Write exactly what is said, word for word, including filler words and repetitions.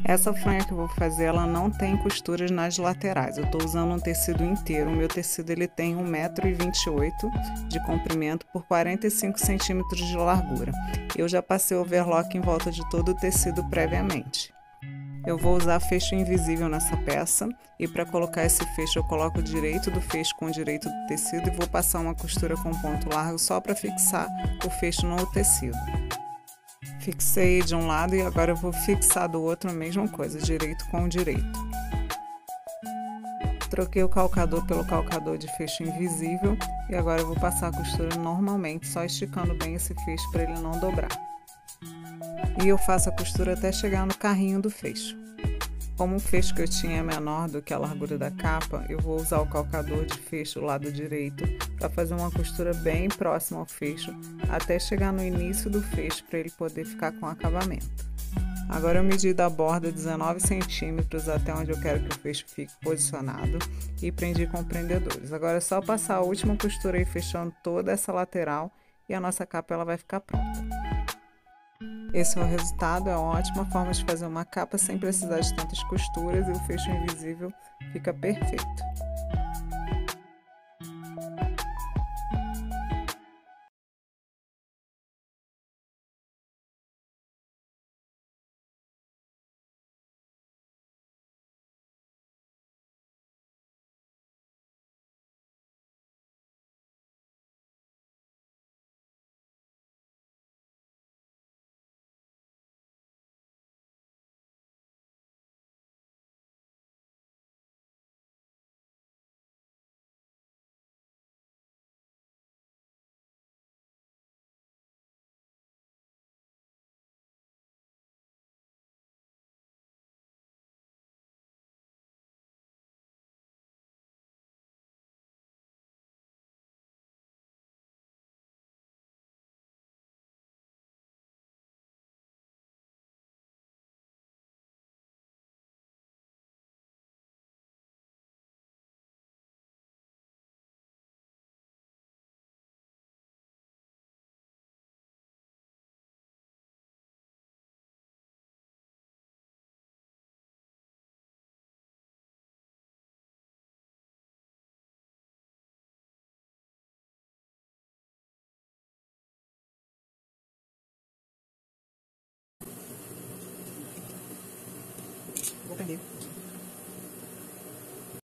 Essa fronha que eu vou fazer, ela não tem costuras nas laterais. Eu estou usando um tecido inteiro. O meu tecido ele tem um metro e vinte e oito de comprimento por quarenta e cinco centímetros de largura. Eu já passei o overlock em volta de todo o tecido previamente. Eu vou usar fecho invisível nessa peça e para colocar esse fecho eu coloco o direito do fecho com o direito do tecido e vou passar uma costura com ponto largo só para fixar o fecho no tecido. Fixei de um lado e agora eu vou fixar do outro a mesma coisa, direito com o direito. Troquei o calcador pelo calcador de fecho invisível e agora eu vou passar a costura normalmente, só esticando bem esse fecho para ele não dobrar. E eu faço a costura até chegar no carrinho do fecho. Como o fecho que eu tinha é menor do que a largura da capa, eu vou usar o calcador de fecho lado direito para fazer uma costura bem próxima ao fecho, até chegar no início do fecho para ele poder ficar com acabamento. Agora eu medi da borda dezenove centímetros até onde eu quero que o fecho fique posicionado e prendi com prendedores. Agora é só passar a última costura aí fechando toda essa lateral e a nossa capa ela vai ficar pronta. Esse é o resultado, é uma ótima forma de fazer uma capa sem precisar de tantas costuras e o fecho invisível fica perfeito. Vou prender.